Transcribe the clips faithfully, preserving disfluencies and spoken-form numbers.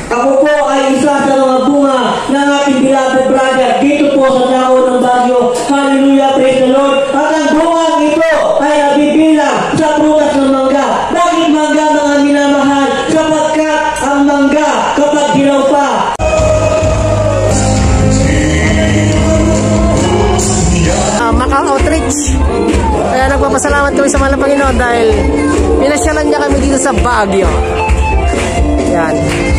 Ako po ay isa sa mga bunga ng ating beloved brother dito po sa Tao ng Baguio. Hallelujah, praise the Lord. At ang bunga ito ay nabibilang sa prutas ng mangga. Bakit mangga, mga minamahal? Sapagkat ang mangga kapag dilaw pa, uh, Macau Outreach. Kaya nagpapasalamat kami sa mahal na Panginoon dahil pinasyalan niya kami dito sa Baguio. Yan.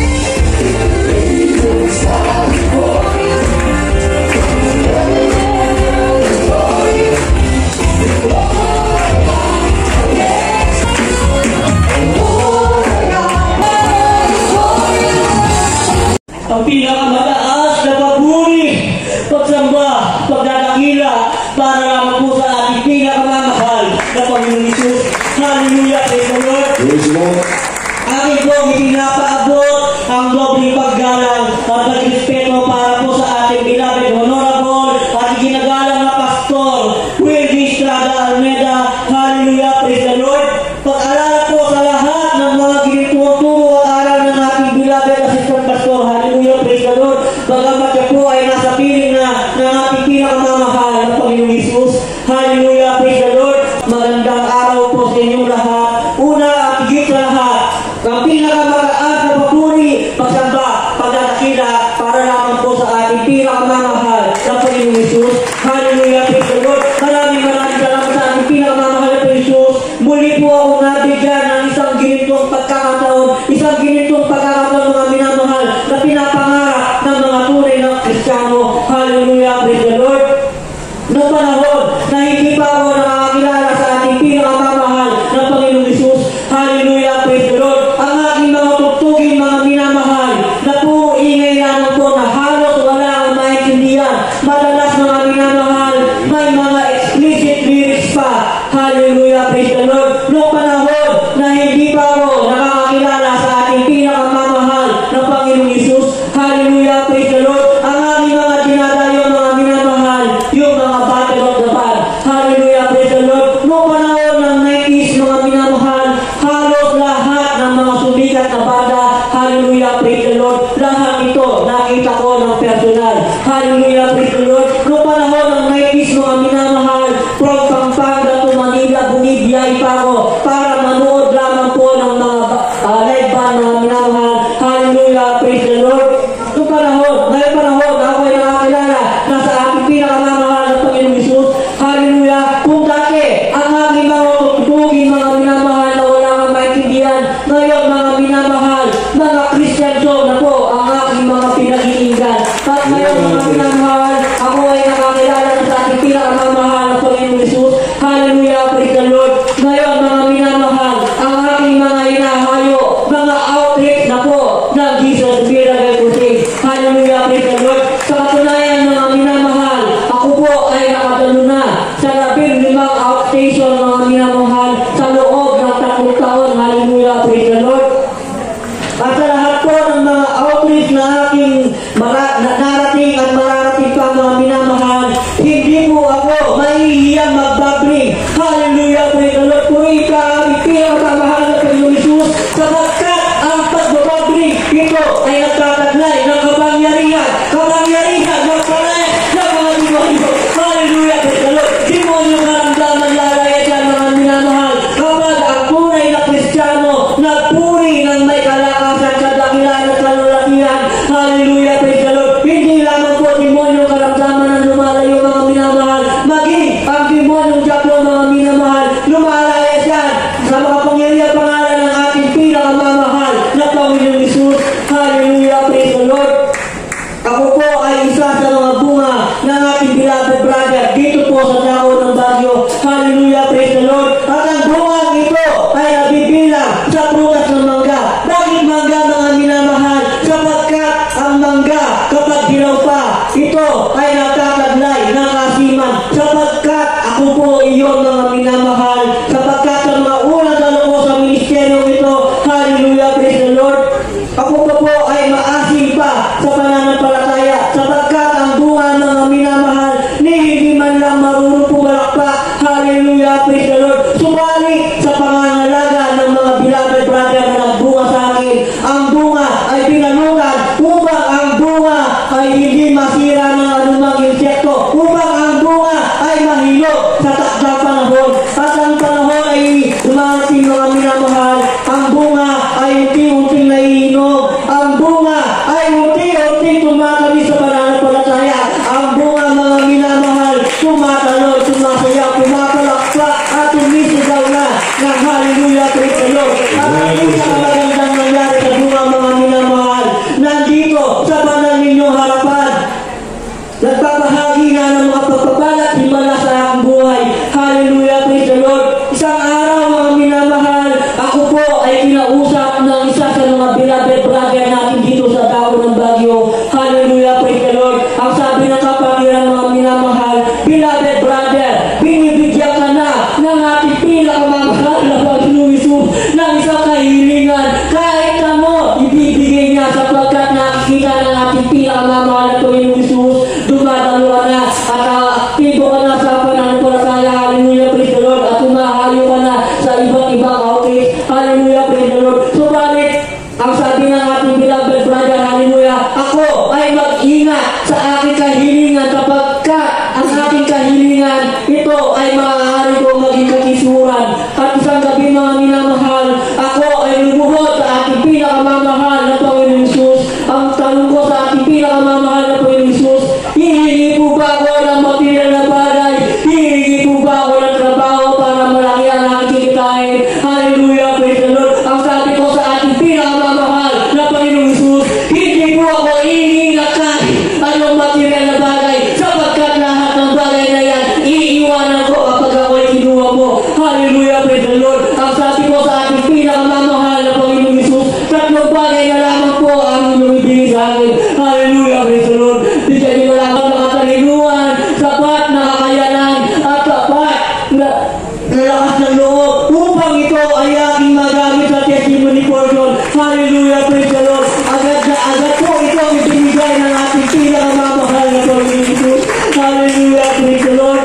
ang pinakamataas na papuri, pagsamba, pagdadakila para lamang po sa ating pinakamamahal na Panginoon Hesus. Hallelujah, praise the Lord. Praise the Lord. Akin po ipinapaabot ang dobleng paggalang at pagrespeto para po sa ating beloved honorable at ginagalang na pastor Wildy Estrada Almeda. Hallelujah, praise the Lord. Pag-alala po sa lahat ng mga ginituturo at aral ng ating beloved assistant pastor. Hallelujah, praise the Lord. Bagamat siya po ay nasa piling na ng ating pinakamamahal na Panginoong Hesus. Hallelujah, praise the Lord. Magandang araw po sa inyong lahat. Una at higit sa lahat, ang pinakamataas na papuri, pagsamba, pagdadakila para lamang po sa ating pinakamamahal na Panginoong Hesus. Hallelujah, praise the Lord. Maraming maraming salamat sa ating pinakamamahal na Panginoong Hesus. Muli po ako nabigyan ng isang ginitong pagkakataon, isang ginitong pagkakataon mga minamahal na pinapangarap ng mga tunay na Kristiyano. Hallelujah, praise the Lord. Noong panahon na hindi pa ako nakakilala sa ating pinakamamahal na Panginoong Hesus. Hallelujah, praise the Lord. Ang aking mga tugtugin, mga minamahal, na puro ingay lamang po na halos wala ang maintindihan. Madalas mga minamahal, may mga explicit lyrics pa. Hallelujah, praise the Lord. Noong panahon na hindi pa ako nakakilala sa ating pinakamamahal na Panginoong Hesus. Hallelujah, praise the Lord. Ang aking mga dinadayo, mga minamahal, yung mga battle of the band. Hallelujah, praise the Lord. Noong panahon ng nineties, mga minamahal, halos lahat ng mga sumikat na banda. Hallelujah, praise the Lord. Lahat ito nakita ko ng personal. Hallelujah, praise the Lord. Noong panahon ng nineties, mga minamahal, from Pampanga to Manila, bumibiyay pa ako para manood lamang po ng mga uh, live band, mga minamahal. Hallelujah, praise the Lord. Noong panahon, ngayon panahon, ako ay nakakilala na sa aking pinakamamahal na Panginoong Hesus. Hallelujah. Kung dati, ang aking mga tugtugin, mga minamahal na wala kang maintindihan, ngayon mga minamahal, mga Christian song na po ang aking mga pinag-iinggan. At ngayon mga minamahal, ako ay nakakilala na sa ating pinakamamahal na Panginoong Hesus. Hallelujah, praise the Lord. Ngayon mga minamahal, ang aking mga inahayo, mga outreach na po ng Jesus Miracle Crusade. Hallelujah, praise the Lord. Sa katunayan mga minamahal, ako po ay nakadalo na sa labing limang outstation mga minamahal sa loob ng tatlong taon. Hallelujah, praise the Lord. At sa lahat po ng mga outreach na aking mara- na narating at mararating pa mga minamahal, hindi po ako mahihiyang magbabring. Hallelujah, praise the Lord. Puri ka aming pinakamamahal na Panginoong Hesus, sapagkat ang pagbababring ito ay nagtataglay ng kapangyarihan, kapangyarihan ng panay ng mga demonyo. Hallelujah, praise the Lord. Demonyo karamdaman lalaya dyan mga minamahal kapag ang tunay na Kristiyano nagpuri ng may kalakasan, kadakilan at kalulakihan. Hallelujah, praise the Lord. Hindi lamang po demonyo karamdaman ang lumalayo mga minamahal, maging ang demonyong diablo mga minamahal lumalaya dyan sa makapangyarihan pangalan ng ating pinakamamahal na Panginoong Hesus. Hallelujah, praise the Lord. Ako po ay isa sa mga bunga ng ating beloved brother dito po sa Tao ng Baguio. Hallelujah, praise the Lord. At ang bunga ito ay nabibilang sa prutas ng mangga. Bakit mangga mga minamahal? Sapagkat ang mangga kapag dilaw pa, ito ay nagtataglay ng kasiman. Sapagkat ako po iyon mga minamahal. Sapagkat sa mga unang dalo ko sa ministeryong ito. Hallelujah, praise the Lord. Ako pa po ay maasin pa sa pananampalataya, sapagkat ang bunga ng mga minamahal ni hindi man lang marunong pumalakpak. Hallelujah, praise the Lord. Subalit sa pangangalaga ng mga beloved brother na nagbunga sa akin, ang bunga ay pinanunga nakikita ng ating pinakamamahal na Panginoong Jesus, dumadalo ka na at uh, aktibo ka na sa pananampalataya. Hallelujah, praise the Lord. At tumahayo ka na sa iba't ibang outreach. Hallelujah, praise the Lord. Subalit, ang sabi ng ating beloved brother, hallelujah, ako ay mag-ingat sa aking kahilingan sapagkat ang ating kahilingan, ito ay maaari kong maging kakisuran. At isang gabi, mga minamahal, ako ay lumuhod sa ating pinakamamahal na Panginoong Jesus. Ang tanong ko sa ating pinakamamahal na Panginoong Jesus, hihingi po ba ako ng material na bagay? Hihingi po ba ako ng trabaho para malaki ang aking kikitain? Hallelujah, praise the Lord. Ang sabi ko sa ating pinakamamahal na Panginoong Jesus, hindi po ako hihingi na kahit anong material na bagay sapagkat lahat ng bagay na yan, iiwanan ko kapag ako ay kinuha mo. Hallelujah, praise the Lord. Ang sabi ko sa ating pinakamamahal na Panginoong Jesus, tatlong bagay na lamang po ang lumibigay sa akin. Hallelujah, praise the Lord. Bigyan niyo lang ang nakatalinuhan, sapat na kakayanan, at sapat na lakas ng loob upang ito ay aking magamit sa testimony portion. Hallelujah, praise the Lord. Agad na agad po ito ang ibinigay ng ating pinakamamahal na Panginoong Jesus. Hallelujah, praise the Lord.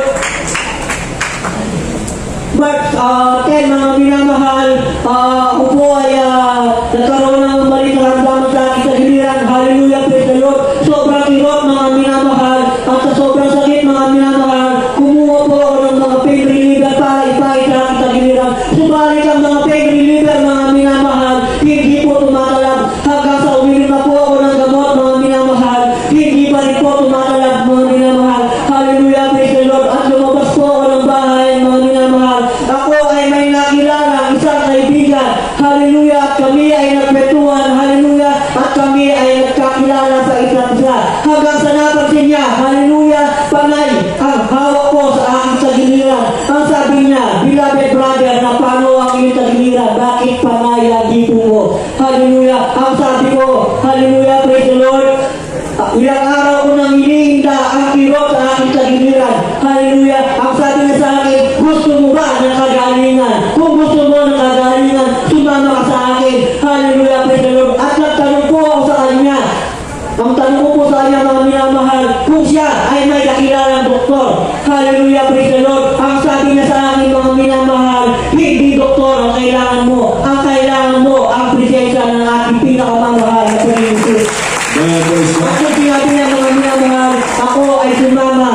But, uh, ten, mga minamahal, uh, ako po ay uh, nagkaroon ng mali na ramdaman sa aking kagiliran. Hallelujah, praise the Lord. Sobrang hirot, mga minamahal, at sa sobrang sakit, mga minamahal, kumuha po ako ng mga pain reliever para ipahit sa aking kagiliran. Subalit ang mga pain reliever, mga minamahal, hindi po tumatalab. Hanggang sa uminom na po ako ng gamot, mga minamahal, hindi pa rin po tumatalab, mga minamahal. Hallelujah, praise the Lord. At lumabas po ako ng bahay, mga minamahal. Ako ay may nakilala isang kaibigan. Hallelujah. At kami ay nagpetuhan. Hallelujah. At kami ay nagkakilala sa isa't isa. Hanggang sa napansin niya, hallelujah, panay ang hawak ko sa aking sagiliran. Ang sabi niya, beloved brother, na paano ang iyong sagiliran? Bakit panay ang dito mo? Hallelujah. Ang sabi ko, hallelujah, praise the Lord. Uh, ilang araw ko nang iniinda ang kirot sa aking sagiliran. Hallelujah. Ang sabi niya sa akin, gusto mo ba ng kagalingan? Kung gusto mo ng kagalingan, sumama ka sa akin. Hallelujah, praise the Lord. At nagtanong po ako sa kanya. Ang tanong ko po sa kanya, mga minamahal, kung siya ay may kakilalang doktor. Hallelujah, praise the Lord. Ang sabi niya sa akin, mga minamahal, hindi doktor ang kailangan mo. Ang kailangan mo, ang presensya ng ating pinakamamahal na Panginoong Jesus. At yung sinabi niya, mga minamahal, ako ay sumama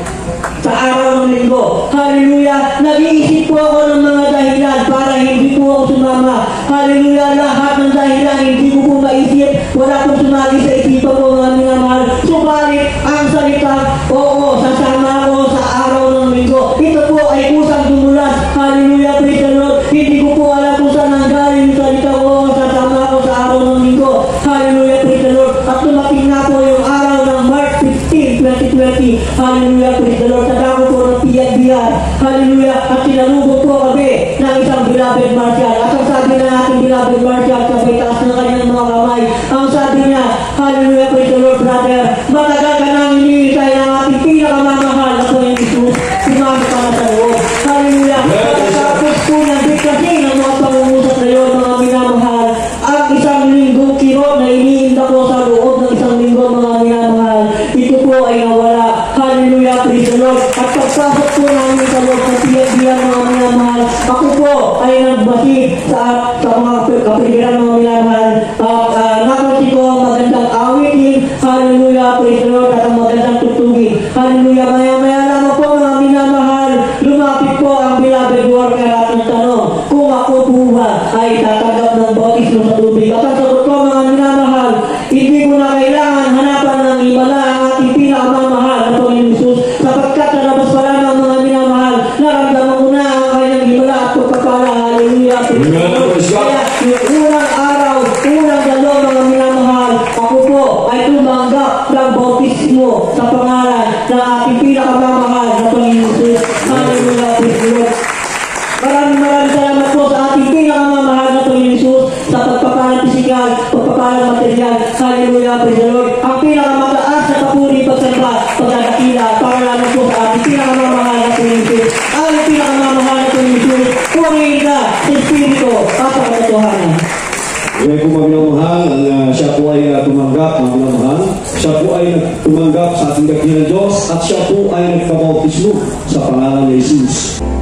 sa araw ng linggo. Hallelujah. Nag-iisip po ako ng mga dahilan para hindi po ako sumama. Hallelujah. Lahat ng dahilan hindi ko po maisip. Wala pong sumali sa isipan ko, mga minamahal. Subalit, ang salita, oo, sasama ako sa araw ng linggo. Ito po ay kusang dumulas. Hallelujah, praise the Lord. Hindi ko po alam kung saan nanggaling yung salita ko, sasama ako sa araw ng linggo. Hallelujah, praise the Lord. At tumating na po yung araw ng March fifteenth, twenty twenty. Hallelujah, praise the Lord. Tadako po ng piyag-biyag. Hallelujah. At sinalubog po kami ng isang beloved Marshall. At ang sabi na ating beloved Marshall, sabay taas ng kanyang mga kamay. Ang sabi niya, hallelujah, praise the Lord, brother. Matagal ka nang hinihintay ng ating pinakamamahal na Panginoong Jesus. Sumama ka na sa loob. Hallelujah. Pagkatapos po ng bigkasin ng mga pangungusap na yun, mga minamahal, ang isang linggong kirot na iniinda ko sa loob ng isang linggo, mga minamahal, ito po ay nawala. Hallelujah, praise the Lord. At pagpasok po namin sa loob ng piyag-biyag, mga minamahal, ako po ay nagbasi sa, sa mga kapiliran, mga minamahal. At uh, napansin ko ang magandang awitin. Hallelujah, praise the Lord. At ang magandang tutugin. Hallelujah, maya-maya lamang po, mga minamahal, lumapit po ang beloved worker at nagtanong kung ako po ba ay tatanggap ng bautismo sa tubig. At ang sagot ko, mga minamahal, hindi ko na kailangan hanapan ng himala ang ating pinakamamahal na Panginoong Jesus, sapagkat sa labas pa lamang, mga minamahal, naramdaman ko na ang kanyang himala at pagpapala. Hallelujah. Kaya yung unang araw, unang dalaw, mga minamahal, ako po ay tumanggap ng bautismo sa pangalan ng ating pinakamamahal na Panginoong Jesus. Hallelujah. Maraming maraming salamat po sa ating pinakamamahal na Panginoong Jesus sa pagpapalang pisikal, pagpapalang material. Hallelujah, praise the Lord. Ang pinakamataas na papuri, pagsamba, pagdadakila, para lamang po sa ating pinakamamahal na Panginoong Jesus. Ang pinakamamahal na Panginoong Jesus, purihin ka sa Espiritu at sa katotohanan. Kaya kung magmamahal, ang uh, siya po ay uh, tumanggap, mga minamahal. Siya po ay tumanggap sa ating dakilang Diyos at siya po ay nagpabautismo sa pangalan ni Jesus.